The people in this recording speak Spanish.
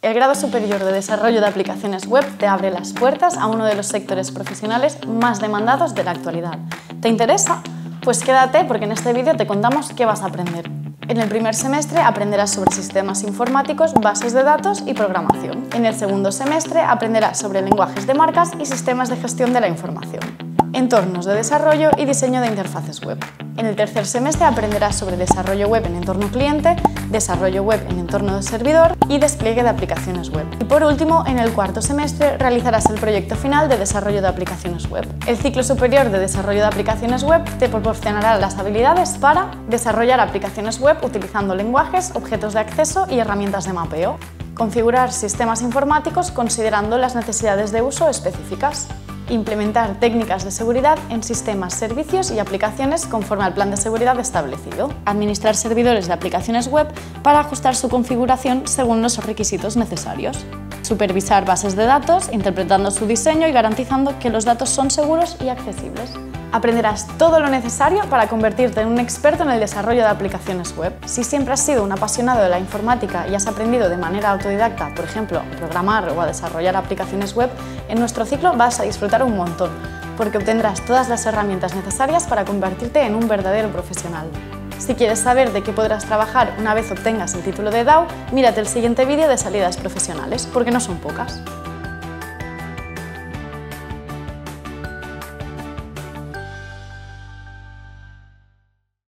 El grado superior de desarrollo de aplicaciones web te abre las puertas a uno de los sectores profesionales más demandados de la actualidad. ¿Te interesa? Pues quédate porque en este vídeo te contamos qué vas a aprender. En el primer semestre aprenderás sobre sistemas informáticos, bases de datos y programación. En el segundo semestre aprenderás sobre lenguajes de marcas y sistemas de gestión de la información, entornos de desarrollo y diseño de interfaces web. En el tercer semestre aprenderás sobre desarrollo web en entorno cliente, desarrollo web en entorno de servidor y despliegue de aplicaciones web. Y por último, en el cuarto semestre realizarás el proyecto final de desarrollo de aplicaciones web. El ciclo superior de desarrollo de aplicaciones web te proporcionará las habilidades para desarrollar aplicaciones web utilizando lenguajes, objetos de acceso y herramientas de mapeo. Configurar sistemas informáticos considerando las necesidades de uso específicas. Implementar técnicas de seguridad en sistemas, servicios y aplicaciones conforme al plan de seguridad establecido. Administrar servidores de aplicaciones web para ajustar su configuración según los requisitos necesarios. Supervisar bases de datos, interpretando su diseño y garantizando que los datos son seguros y accesibles. Aprenderás todo lo necesario para convertirte en un experto en el desarrollo de aplicaciones web. Si siempre has sido un apasionado de la informática y has aprendido de manera autodidacta, por ejemplo, a programar o a desarrollar aplicaciones web, en nuestro ciclo vas a disfrutar un montón, porque obtendrás todas las herramientas necesarias para convertirte en un verdadero profesional. Si quieres saber de qué podrás trabajar una vez obtengas el título de DAO, mírate el siguiente vídeo de salidas profesionales, porque no son pocas.